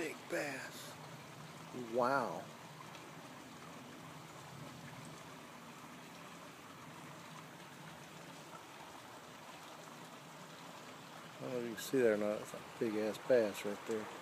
big bass. Wow. I don't know if you can see that or not. It's a big ass bass right there.